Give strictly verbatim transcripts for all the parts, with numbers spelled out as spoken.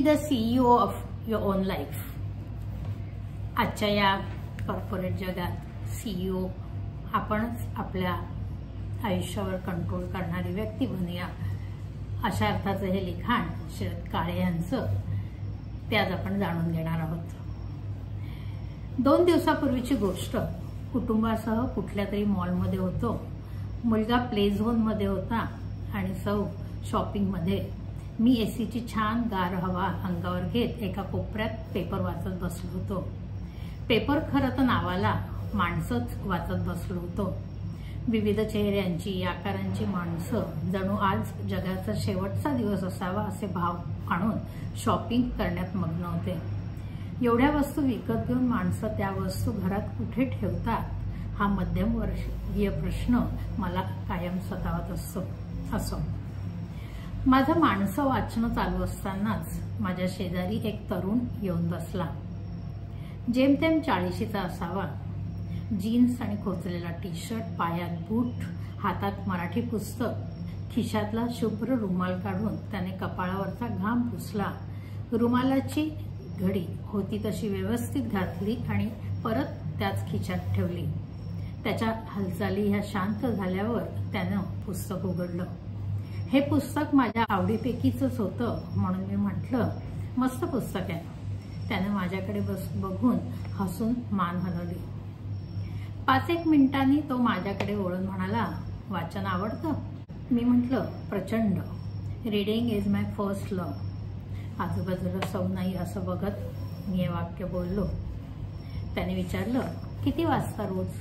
The CEO of your own life. आजच्या या corporate जगात सीईओ आपणच आपल्या आयुष्यावर कंट्रोल करणारी व्यक्ती बनूया, अशा अर्थाचं हे लिखाण शरद काळे यांचं ते आज आपण जाणून घेणार आहोत. दोन दिवसापूर्वीची गोष्ट. कुटुंबासह कुठल्या तरी मॉलमध्ये होतो. मुलगा प्ले झोनमध्ये होता आणि सौ शॉपिंगमध्ये. मी एसीची छान गार हवा अंगावर घेत एका कोपऱ्यात पेपर वाचत बसलो होतो. पेपर खरं तर नावाला, माणसंच वाचत बसलो होतो. विविध चेहऱ्यांची, आकारांची माणसं. जणू आज जगाचा शेवटचा दिवस असावा असे भाव आणून शॉपिंग करण्यात मग्न होते. एवढ्या वस्तू विकत घेऊन माणसं त्या वस्तू घरात कुठे ठेवतात, हा मध्यमवर्गीय प्रश्न मला कायम सतावत असतो. असो, माझं माणसं वाचणं चालू असतानाच माझ्या शेजारी एक तरुण येऊन बसला. जेमतेम चाळीशीचा असावा. जीन्स आणि खोचलेला टी शर्ट, पायात बूट, हातात मराठी पुस्तक. खिशातला शुभ्र रुमाल काढून त्याने कपाळावरचा घाम पुसला. रुमालाची घडी होती तशी व्यवस्थित घातली आणि परत त्याच खिशात ठेवली. त्याच्या हालचाली ह्या शांत झाल्यावर त्यानं पुस्तक उघडलं. हे पुस्तक माझ्या आवडीपैकीच होतं म्हणून मी म्हटलं, मस्त पुस्तक आहे. त्यानं माझ्याकडे बस बघून हसून मान हलवली. पाच एक मिनिटांनी तो माझ्याकडे वळून म्हणाला, वाचन आवडतं? मी म्हटलं, प्रचंड. Reading is my first love. आजूबाजूला सौ नाही असं बघत मी हे वाक्य बोललो. त्याने विचारलं, किती वाचता रोज?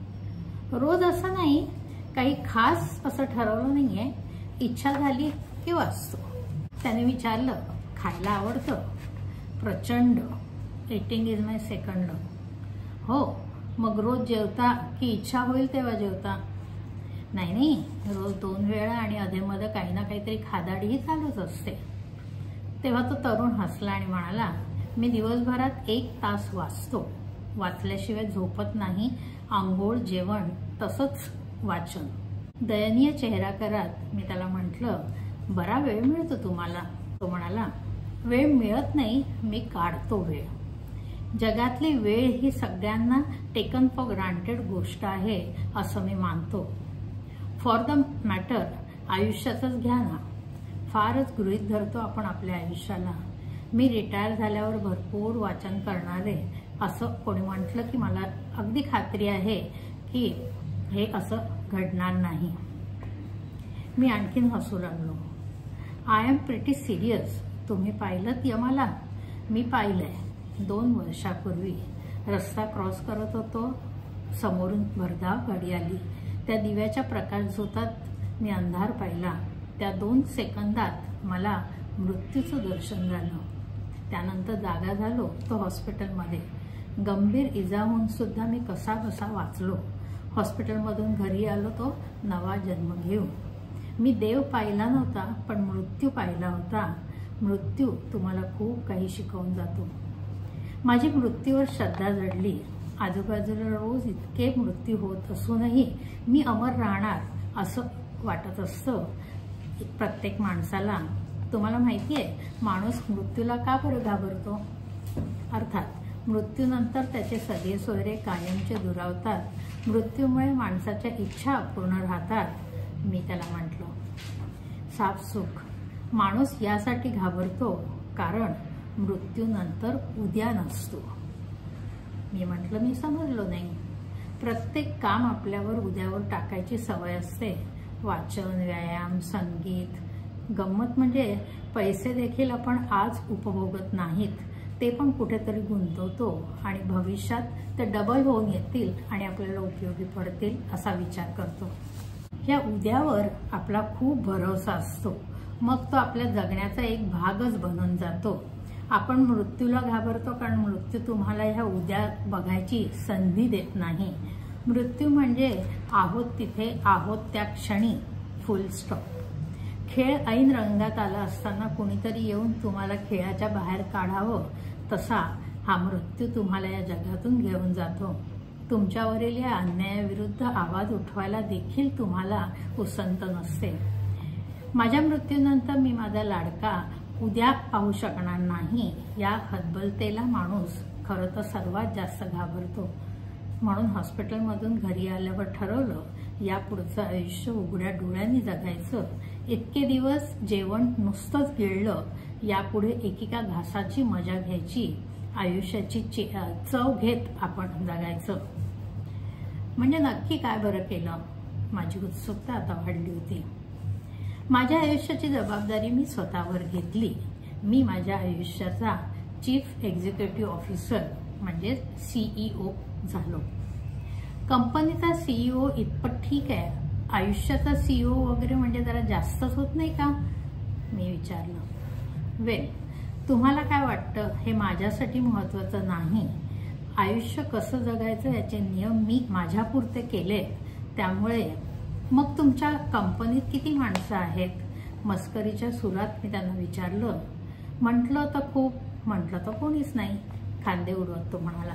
रोज असं नाही, काही खास असं ठरवलं नाहीये, इच्छा झाली की वाचतो. त्याने विचारलं, खायला आवडतं? प्रचंड. Eating is my second love. हो, मग रोज जेवता की इच्छा होईल तेव्हा जेवता? नाही नाही, रोज दोन वेळा आणि अधेमध्ये काही ना काहीतरी खादाडीही चालूच असते. तेव्हा तो तरुण हसला आणि म्हणाला, मी दिवसभरात एक तास वाचतो. वाचल्याशिवाय झोपत नाही. आंघोळ, जेवण, तसंच वाचन. दयनीय चेहरा करत मी त्याला म्हटलं, बरा वेळ मिळतो तुम्हाला? तो म्हणाला, वेळ मिळत नाही, मी काढतो वेळ. जगातली वेळ ही सगळ्यांना टेकन फॉर ग्रांटेड गोष्ट आहे असं मी मानतो. फॉर द मॅटर आयुष्याचंच घ्या ना. फारच गृहीत धरतो आपण आपल्या आयुष्याला. मी रिटायर झाल्यावर भरपूर वाचन करणारे असं कोणी म्हटलं की मला अगदी खात्री आहे की हे असं घडणार नाही. मी आणखीन हसू लागलो. I am pretty serious. तुम्ही पाहिलंत यमाला? मी पाहिलंय. दोन वर्षापूर्वी रस्ता क्रॉस करत होतो. समोरून भरधाव गाडी आली. त्या दिव्याच्या प्रकाशझोतात मी अंधार पाहिला. त्या दोन सेकंदात मला मृत्यूचं दर्शन झालं. त्यानंतर जागा झालो तो हॉस्पिटलमध्ये. गंभीर इजा होऊन सुद्धा मी कसा कसा वाचलो. हॉस्पिटलमधून घरी आलो तो नवा जन्म घेऊन. मी देव पाहिला नव्हता, पण मृत्यू पाहिला होता. मृत्यू तुम्हाला खूप काही शिकवून जातो. माझी मृत्यूवर श्रद्धा जडली. आजूबाजूला रोज इतके मृत्यू होत असूनही मी अमर राहणार असं वाटत असतं प्रत्येक माणसाला. तुम्हाला माहिती आहे माणूस मृत्यूला का बरं घाबरतो? अर्थात मृत्यूनंतर त्याचे सगळे सोयरे कायमचे दुरावतात. मृत्यूमुळे माणसाच्या इच्छा अपूर्ण राहतात. मी त्याला म्हटलं, साफसूक. माणूस यासाठी घाबरतो कारण मृत्यूनंतर उद्या नसतो. मी म्हटलं, मी समजलो नाही. प्रत्येक काम आपल्यावर उद्यावर टाकायची सवय असते. वाचन, व्यायाम, संगीत. गंमत म्हणजे पैसे देखील आपण आज उपभोगत नाहीत, ते पण कुठेतरी गुंतवतो आणि भविष्यात ते डबल होऊन येतील आणि आपल्याला उपयोगी पडतील असा विचार करतो. या उद्यावर आपला खूप भरोसा असतो. मग तो आपल्या जगण्याचा एक भागच बनून जातो. आपण मृत्यूला घाबरतो कारण मृत्यू तुम्हाला ह्या उद्या बघायची संधी देत नाही. मृत्यू म्हणजे आहोत तिथे, आहोत त्या क्षणी, फुल स्टॉप. खेळ ऐन रंगात आला असताना कुणीतरी येऊन तुम्हाला खेळाच्या बाहेर काढावं, तसा हा मृत्यू तुम्हाला या जगातून घेऊन जातो. तुमच्यावरील या अन्यायाविरुद्ध आवाज उठवायला देखील तुम्हाला उसंत नसते. माझ्या मृत्यूनंतर मी माझा लाडका उद्या पाहू शकणार नाही या हतबलतेला माणूस खरं तर सर्वात जास्त घाबरतो. म्हणून हॉस्पिटलमधून घरी आल्यावर ठरवलं यापुढचं आयुष्य उघड्या डोळ्यांनी जगायचं. इतके दिवस जेवण नुसतंच गिळलं, यापुढे एकेका घासाची मजा घ्यायची, आयुष्याची चव घेत आपण जगायचं. म्हणजे नक्की काय बरं केलं? माझी उत्सुकता आता वाढली होती. माझ्या आयुष्याची जबाबदारी मी स्वतःवर घेतली. मी माझ्या आयुष्याचा चीफ एक्झिक्युटिव्ह ऑफिसर म्हणजे सीईओ झालो. कंपनीचा सीईओ इतपत ठीक आहे, आयुष्याचा सीईओ वगैरे म्हणजे जरा जास्तच होत नाही का? मी विचारलं. वेल, तुम्हाला काय वाटतं हे माझ्यासाठी महत्वाचं नाही. आयुष्य कसं जगायचं याचे नियम मी माझ्यापुरते केले, त्यामुळे मग तुमच्या कंपनीत किती माणसं आहेत? मस्करीच्या सुरात मी त्यांना विचारलं. म्हटलं तर खूप, म्हटलं तर कोणीच नाही, खांदे उडवत तो म्हणाला.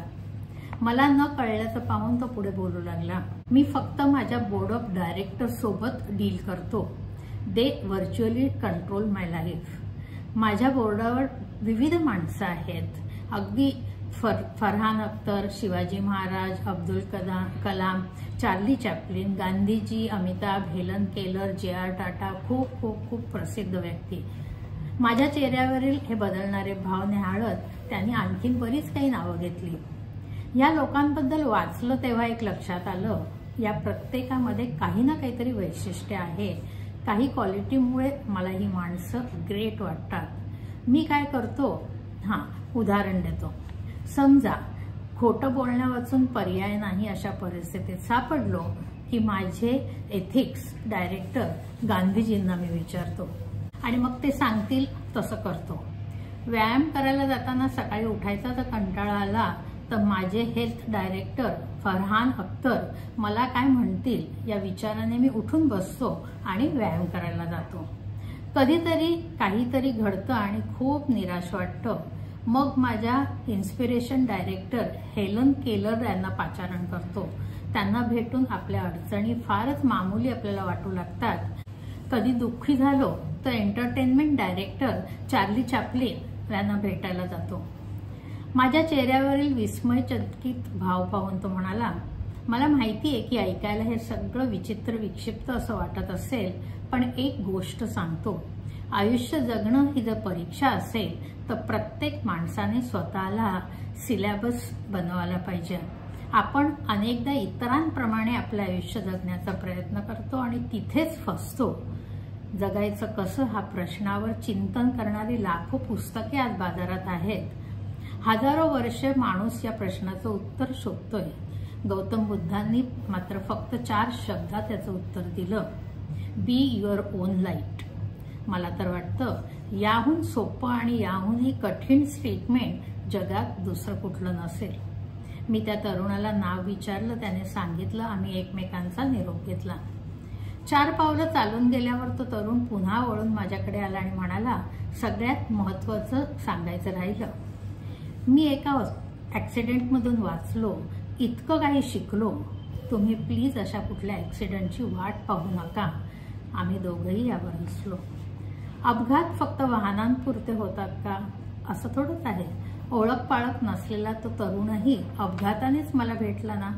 मला न कळल्याचं पाहून तो पुढे बोलू लागला. मी फक्त माझ्या बोर्ड ऑफ डायरेक्टर सोबत डील करतो. They virtually control my life. माझ्या बोर्डावर विविध माणसं आहेत. अगदी फर Farhan Akhtar, Shivaji Maharaj, Abdul Kalam Kalam Charlie Chaplin, Gandhiji, Amitabh, Helen Keller, J R Tata, खूप खूप खूप प्रसिद्ध व्यक्ती. माझ्या चेहऱ्यावरील हे बदलणारे भाव निहाळत त्यांनी आणखीन बरीच काही नावं घेतली. या लोकांबद्दल वाचलं तेव्हा एक लक्षात आलं, या प्रत्येकामध्ये काही ना काहीतरी वैशिष्ट्य आहे. काही क्वालिटीमुळे मला ही माणसं ग्रेट वाटतात. मी काय करतो? हां, उदाहरण देतो. समजा खोटं बोलण्या वाचून पर्याय नाही अशा परिस्थितीत सापडलो की माझे एथिक्स डायरेक्टर गांधीजींना मी विचारतो आणि मग ते सांगतील तसं करतो. व्यायाम करायला जाताना सकाळी उठायचा तर कंटाळा आला तर माझे हेल्थ डायरेक्टर फरहान अख्तर मला काय म्हणतील या विचाराने मी उठून बसतो आणि व्यायाम करायला जातो. कधीतरी काहीतरी घडतं आणि खूप निराश वाटतं. मग माझ्या इन्स्पिरेशन डायरेक्टर हेलन केलर यांना पाचारण करतो. त्यांना भेटून आपल्या अडचणी फारच मामूली आपल्याला वाटू लागतात. कधी दुःखी झालो तर एंटरटेनमेंट डायरेक्टर चार्ली चॅप्लिन यांना भेटायला जातो. माझ्या चेहऱ्यावरील विस्मयचकित भाव पाहून तो म्हणाला, मला माहिती आहे की ऐकायला हे सगळं विचित्र विक्षिप्त असं वाटत असेल, पण एक गोष्ट सांगतो. आयुष्य जगणं ही जर परीक्षा असेल तर प्रत्येक माणसाने स्वतःला सिलेबस बनवायला पाहिजे. आपण अनेकदा इतरांप्रमाणे आपलं आयुष्य जगण्याचा प्रयत्न करतो आणि तिथेच फसतो. जगायचं कसं हा प्रश्नावर चिंतन करणारी लाखो पुस्तके आज बाजारात आहेत. हजारो वर्ष माणूस या प्रश्नाचं उत्तर शोधतोय. गौतम बुद्धांनी मात्र फक्त चार शब्दात याचं उत्तर दिलं, बी युअर ओन लाईट. मला तर वाटतं याहून सोपं आणि याहूनही कठीण स्टेटमेंट जगात दुसरं कुठलं नसेल. मी त्या तरुणाला नाव विचारलं. त्याने सांगितलं. आम्ही एकमेकांचा निरोप घेतला. चार पावलं चालून गेल्यावर तो तरुण पुन्हा वळून माझ्याकडे आला आणि म्हणाला, सगळ्यात महत्वाचं सांगायचं राहिलं. मी एका ऍक्सिडेंटमधून वाचलो, इतकं काही शिकलो. तुम्ही प्लीज अशा कुठल्या ऍक्सिडेंटची वाट पाहू नका. आम्ही दोघंही यावर हसलो. अपघात फक्त वाहनांपुरते होतात का? असं थोडंच आहे. ओळख पाळख नसलेला तो तरुणही अपघातानेच मला भेटला ना.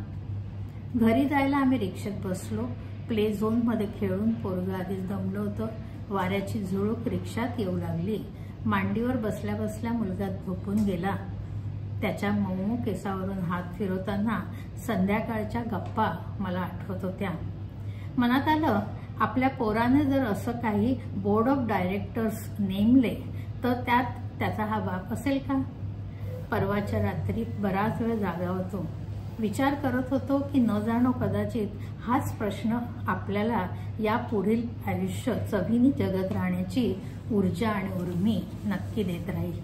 घरी जायला आम्ही रिक्षेत बसलो. प्ले झोनमध्ये खेळून पोरगं आधीच दमलं होतं. वाऱ्याची झुळूक रिक्षात येऊ लागली. मांडीवर बसल्या बसल्या मुलगा झोपून गेला. त्याच्या मऊ केसावरून हात फिरवताना संध्याकाळच्या गप्पा मला आठवत होत्या. मनात आलं, आपल्या पोराने जर असं काही बोर्ड ऑफ डायरेक्टर्स नेमले तर त्यात त्याचा हा बाप असेल का? परवाच्या रात्री बराच वेळ जागा होतो. विचार करत होतो की न जाणो कदाचित हाच प्रश्न आपल्याला या पुढील आयुष्य चवीने जगत राहण्याची ऊर्जा आणि उर्मी नक्की देत राहील.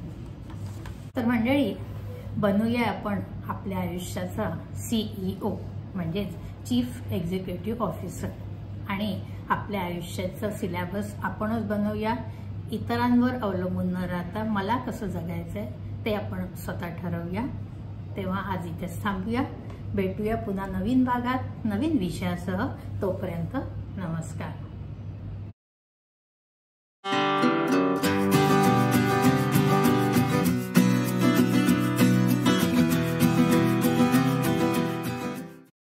तर मंडळी, बनूया आपण आपल्या आयुष्याचा सीईओ म्हणजेच चीफ एक्झिक्युटिव्ह ऑफिसर आणि आपल्या आयुष्याचा सिलेबस आपणच बनवूया. इतरांवर अवलंबून न राहता मला कसं जगायचंय ते आपण स्वतः ठरवूया. तेव्हा आज इथेच थांबूया. भेटूया पुन्हा नवीन भागात नवीन विषयासह. तोपर्यंत नमस्कार.